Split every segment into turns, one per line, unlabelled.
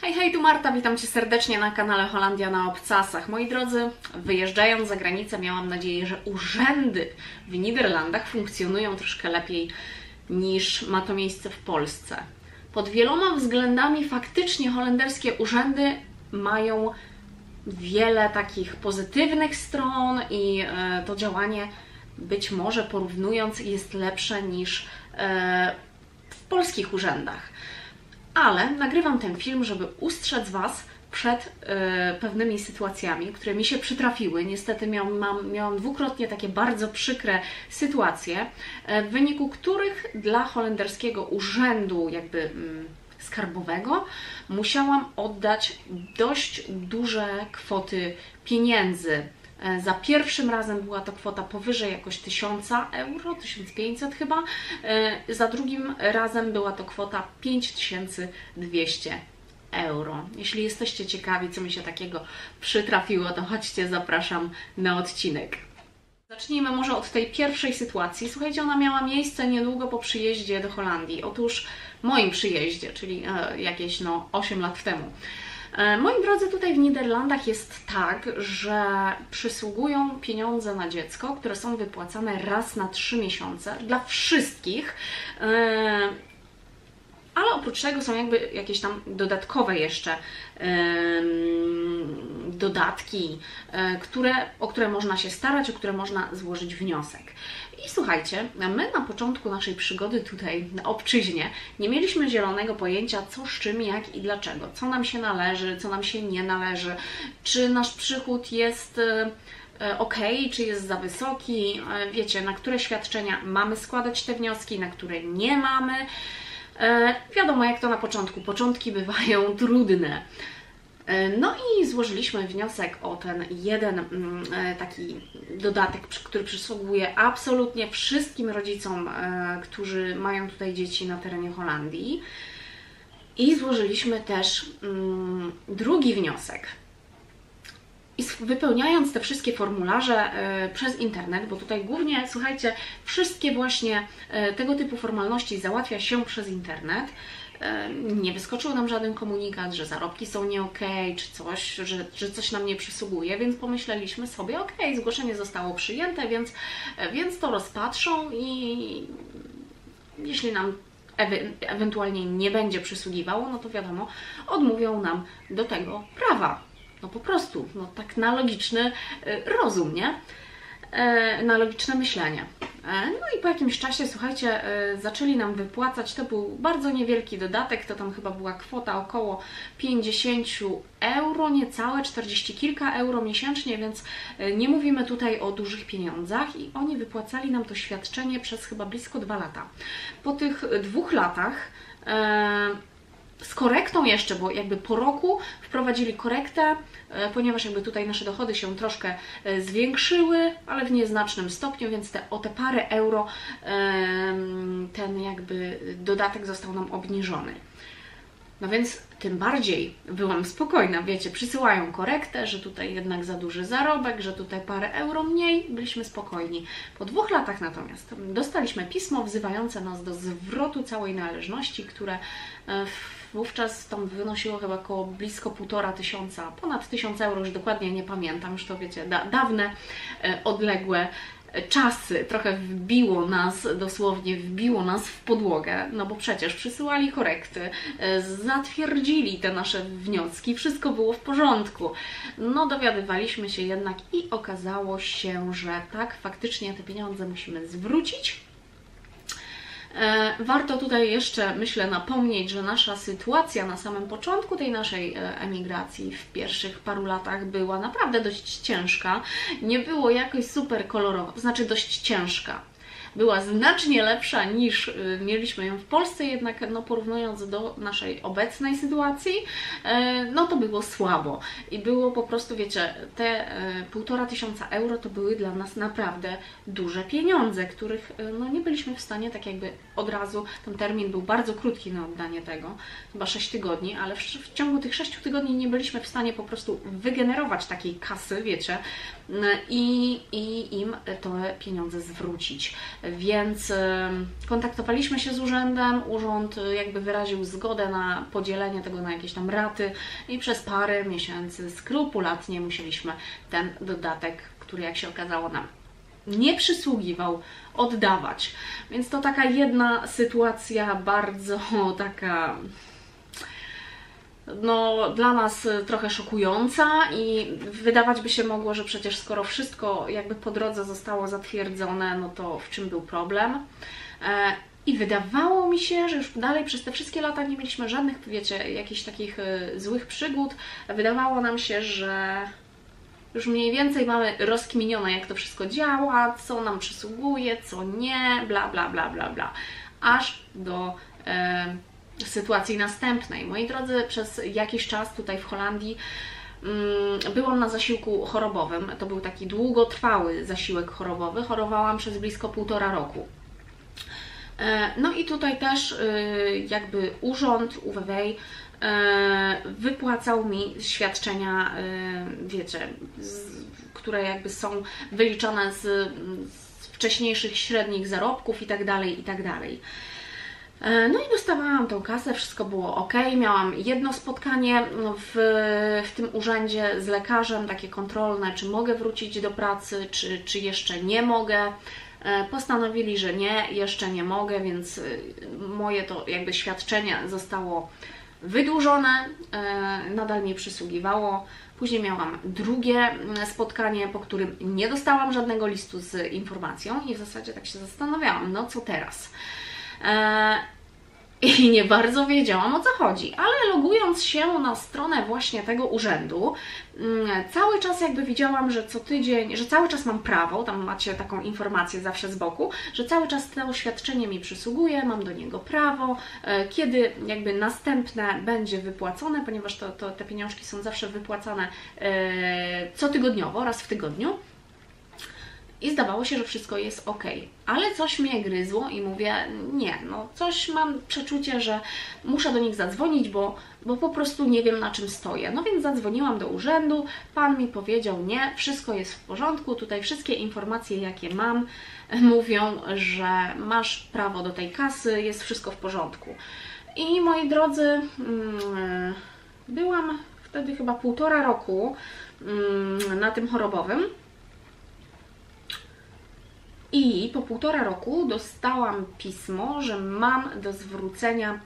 Hej, hej, tu Marta, witam Cię serdecznie na kanale Holandia na obcasach. Moi drodzy, wyjeżdżając za granicę miałam nadzieję, że urzędy w Niderlandach funkcjonują troszkę lepiej niż ma to miejsce w Polsce. Pod wieloma względami faktycznie holenderskie urzędy mają wiele takich pozytywnych stron i to działanie być może porównując jest lepsze niż w polskich urzędach. Ale nagrywam ten film, żeby ustrzec Was przed pewnymi sytuacjami, które mi się przytrafiły. Niestety miałam dwukrotnie takie bardzo przykre sytuacje, w wyniku których dla holenderskiego urzędu skarbowego musiałam oddać dość duże kwoty pieniędzy. Za pierwszym razem była to kwota powyżej jakoś 1000 euro, 1500 chyba, za drugim razem była to kwota 5200 euro. Jeśli jesteście ciekawi, co mi się takiego przytrafiło, to chodźcie, zapraszam na odcinek. Zacznijmy może od tej pierwszej sytuacji. Słuchajcie, ona miała miejsce niedługo po przyjeździe do Holandii. Otóż moim przyjeździe, czyli jakieś 8 lat temu. Moi drodzy, tutaj w Niderlandach jest tak, że przysługują pieniądze na dziecko, które są wypłacane raz na 3 miesiące dla wszystkich, ale oprócz tego są jakieś tam dodatkowe jeszcze dodatki, o które można się starać, o które można złożyć wniosek. I słuchajcie, my na początku naszej przygody tutaj na obczyźnie nie mieliśmy zielonego pojęcia co z czym, jak i dlaczego. Co nam się należy, co nam się nie należy, czy nasz przychód jest ok, czy jest za wysoki, wiecie, na które świadczenia mamy składać te wnioski, na które nie mamy. Wiadomo, jak to na początku. Początki bywają trudne. No i złożyliśmy wniosek o ten jeden taki dodatek, który przysługuje absolutnie wszystkim rodzicom, którzy mają tutaj dzieci na terenie Holandii. I złożyliśmy też drugi wniosek. I wypełniając te wszystkie formularze przez internet, bo tutaj głównie, słuchajcie, wszystkie właśnie tego typu formalności załatwia się przez internet, nie wyskoczył nam żaden komunikat, że zarobki są nie okej, czy coś, że coś nam nie przysługuje, więc pomyśleliśmy sobie, okej, zgłoszenie zostało przyjęte, więc to rozpatrzą i jeśli nam ewentualnie nie będzie przysługiwało, no to wiadomo, odmówią nam do tego prawa. No po prostu, no tak na logiczny rozum, nie? Na logiczne myślenie. No i po jakimś czasie, słuchajcie, zaczęli nam wypłacać, to był bardzo niewielki dodatek, to tam chyba była kwota około 50 euro, niecałe 40 kilka euro miesięcznie, więc nie mówimy tutaj o dużych pieniądzach i oni wypłacali nam to świadczenie przez chyba blisko 2 lata. Po tych 2 latach z korektą jeszcze, bo po roku wprowadzili korektę, ponieważ tutaj nasze dochody się troszkę zwiększyły, ale w nieznacznym stopniu, więc o te parę euro ten dodatek został nam obniżony. No więc tym bardziej byłam spokojna, wiecie, przysyłają korektę, że tutaj jednak za duży zarobek, że tutaj parę euro mniej, byliśmy spokojni. Po 2 latach natomiast dostaliśmy pismo wzywające nas do zwrotu całej należności, które wówczas tam wynosiło chyba blisko 1500, ponad 1000 euro, już dokładnie nie pamiętam, już to wiecie, dawne, odległe czasy, trochę dosłownie wbiło nas w podłogę, no bo przecież przysyłali korekty, zatwierdzili te nasze wnioski, wszystko było w porządku. No dowiadywaliśmy się jednak i okazało się, że tak, faktycznie te pieniądze musimy zwrócić. Warto tutaj jeszcze, myślę, napomnieć, że nasza sytuacja na samym początku tej naszej emigracji w pierwszych paru latach była naprawdę dość ciężka. Nie było jakoś super kolorowo, to znaczy dość ciężka. Była znacznie lepsza niż mieliśmy ją w Polsce, jednak porównując do naszej obecnej sytuacji, no to było słabo. I było po prostu, wiecie, te 1500 euro to były dla nas naprawdę duże pieniądze, których nie byliśmy w stanie tak od razu, ten termin był bardzo krótki na oddanie tego, chyba 6 tygodni, ale w ciągu tych 6 tygodni nie byliśmy w stanie po prostu wygenerować takiej kasy, wiecie, i im te pieniądze zwrócić. więc kontaktowaliśmy się z urzędem, urząd jakby wyraził zgodę na podzielenie tego na jakieś tam raty i przez parę miesięcy skrupulatnie musieliśmy ten dodatek, który jak się okazało nam nie przysługiwał, oddawać. Więc to taka jedna sytuacja bardzo taka no, dla nas trochę szokująca i wydawać by się mogło, że przecież skoro wszystko jakby po drodze zostało zatwierdzone, no to w czym był problem? I wydawało mi się, że już dalej przez te wszystkie lata nie mieliśmy żadnych, wiecie, jakichś takich złych przygód. Wydawało nam się, że już mniej więcej mamy rozkminione, jak to wszystko działa, co nam przysługuje, co nie, bla, bla, bla, bla, bla. Aż do sytuacji następnej. Moi drodzy, przez jakiś czas tutaj w Holandii byłam na zasiłku chorobowym. To był taki długotrwały zasiłek chorobowy. Chorowałam przez blisko 1,5 roku. No i tutaj też jakby urząd UWW wypłacał mi świadczenia, wiecie, które jakby są wyliczone z wcześniejszych średnich zarobków i tak dalej, i tak dalej. No i dostawałam tą kasę, wszystko było ok. Miałam jedno spotkanie w tym urzędzie z lekarzem, takie kontrolne, czy mogę wrócić do pracy, czy jeszcze nie mogę. Postanowili, że nie, jeszcze nie mogę, więc moje to jakby świadczenie zostało wydłużone, nadal mi przysługiwało. Później miałam drugie spotkanie, po którym nie dostałam żadnego listu z informacją i w zasadzie tak się zastanawiałam, no co teraz? I nie bardzo wiedziałam, o co chodzi, ale logując się na stronę właśnie tego urzędu, cały czas jakby widziałam, że co tydzień, że cały czas mam prawo, tam macie taką informację zawsze z boku, że cały czas to oświadczenie mi przysługuje, mam do niego prawo, kiedy jakby następne będzie wypłacone, ponieważ te pieniążki są zawsze wypłacane cotygodniowo, raz w tygodniu. I zdawało się, że wszystko jest ok, ale coś mnie gryzło i mówię, nie, no coś mam przeczucie, że muszę do nich zadzwonić, bo po prostu nie wiem, na czym stoję. No więc zadzwoniłam do urzędu, pan mi powiedział, nie, wszystko jest w porządku, tutaj wszystkie informacje, jakie mam, mówią, że masz prawo do tej kasy, jest wszystko w porządku. I moi drodzy, byłam wtedy chyba 1,5 roku na tym chorobowym. I po 1,5 roku dostałam pismo, że mam do zwrócenia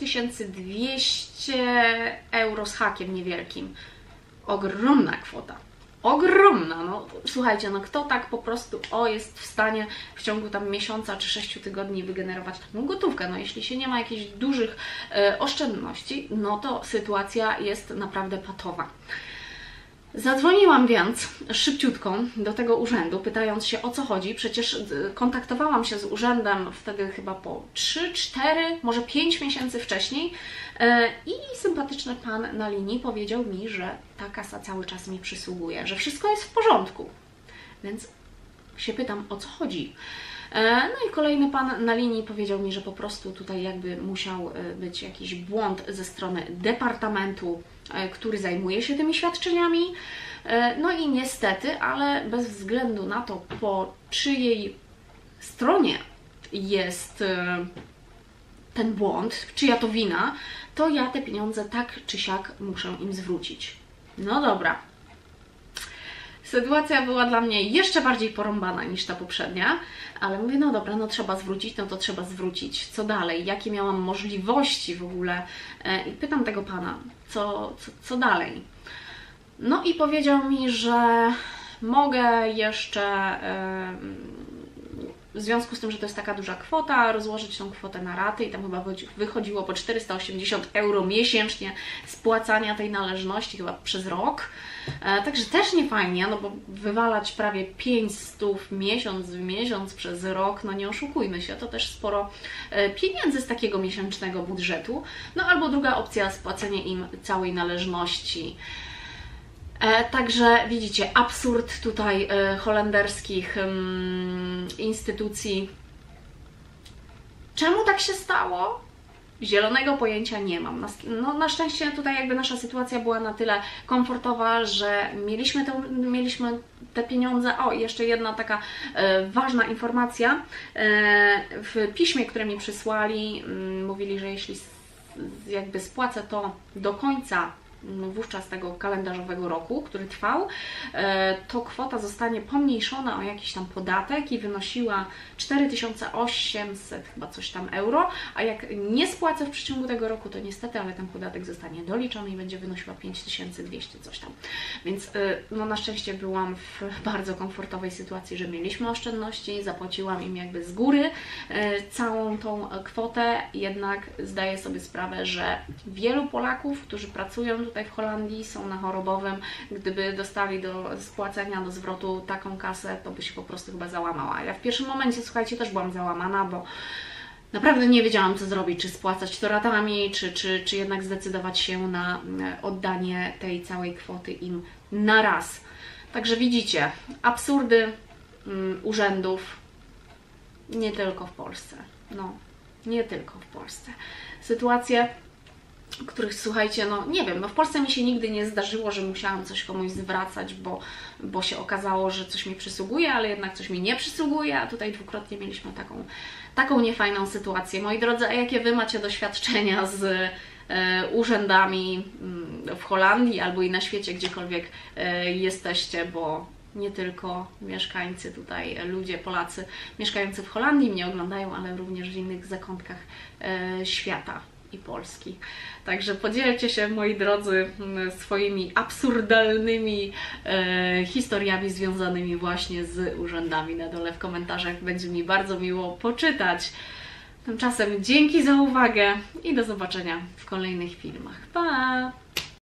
5200 euro z hakiem niewielkim. Ogromna kwota. Ogromna. No, słuchajcie, no kto tak po prostu jest w stanie w ciągu tam miesiąca czy 6 tygodni wygenerować taką gotówkę? No jeśli się nie ma jakichś dużych oszczędności, no to sytuacja jest naprawdę patowa. Zadzwoniłam więc szybciutko do tego urzędu, pytając się, o co chodzi. Przecież kontaktowałam się z urzędem wtedy chyba po 3, 4, może 5 miesięcy wcześniej i sympatyczny pan na linii powiedział mi, że ta kasa cały czas mi przysługuje, że wszystko jest w porządku. Więc się pytam, o co chodzi. No i kolejny pan na linii powiedział mi, że po prostu tutaj jakby musiał być jakiś błąd ze strony departamentu, który zajmuje się tymi świadczeniami. No i niestety, ale bez względu na to, po czyjej stronie jest ten błąd, czyja to wina, to ja te pieniądze tak czy siak muszę im zwrócić. No dobra. Sytuacja była dla mnie jeszcze bardziej porąbana niż ta poprzednia, ale mówię, no dobra, no trzeba zwrócić, no to trzeba zwrócić. Co dalej? Jakie miałam możliwości w ogóle? I pytam tego pana, co dalej? No i powiedział mi, że mogę jeszcze, w związku z tym, że to jest taka duża kwota, rozłożyć tą kwotę na raty i tam chyba wychodziło po 480 euro miesięcznie spłacania tej należności chyba przez rok. Także też nie fajnie, no bo wywalać prawie 500 miesiąc w miesiąc przez rok, no nie oszukujmy się, to też sporo pieniędzy z takiego miesięcznego budżetu. No albo druga opcja, spłacenie im całej należności. Także widzicie, absurd tutaj holenderskich instytucji. Czemu tak się stało? Zielonego pojęcia nie mam. No, na szczęście tutaj jakby nasza sytuacja była na tyle komfortowa, że mieliśmy te pieniądze. O, jeszcze jedna taka ważna informacja. W piśmie, które mi przysłali, mówili, że jeśli jakby spłacę to do końca wówczas tego kalendarzowego roku, który trwał, to kwota zostanie pomniejszona o jakiś tam podatek i wynosiła 4800 chyba coś tam euro, a jak nie spłacę w przeciągu tego roku, to niestety, ale ten podatek zostanie doliczony i będzie wynosiła 5200 coś tam. Więc no na szczęście byłam w bardzo komfortowej sytuacji, że mieliśmy oszczędności, zapłaciłam im jakby z góry całą tą kwotę, jednak zdaję sobie sprawę, że wielu Polaków, którzy pracują tutaj w Holandii, są na chorobowym, gdyby dostali do spłacenia, do zwrotu taką kasę, to by się po prostu chyba załamała. Ja w pierwszym momencie, słuchajcie, też byłam załamana, bo naprawdę nie wiedziałam, co zrobić, czy spłacać to ratami, czy jednak zdecydować się na oddanie tej całej kwoty im na raz. Także widzicie, absurdy urzędów nie tylko w Polsce. No, nie tylko w Polsce. Sytuacje, których, słuchajcie, no nie wiem, no w Polsce mi się nigdy nie zdarzyło, że musiałam coś komuś zwracać, bo się okazało, że coś mi przysługuje, ale jednak coś mi nie przysługuje, a tutaj dwukrotnie mieliśmy taką niefajną sytuację. Moi drodzy, a jakie Wy macie doświadczenia z urzędami w Holandii albo i na świecie, gdziekolwiek jesteście, bo nie tylko mieszkańcy tutaj, ludzie, Polacy mieszkający w Holandii mnie oglądają, ale również w innych zakątkach świata i Polski. Także podzielcie się, moi drodzy, swoimi absurdalnymi historiami związanymi właśnie z urzędami na dole w komentarzach. Będzie mi bardzo miło poczytać. Tymczasem dzięki za uwagę i do zobaczenia w kolejnych filmach. Pa!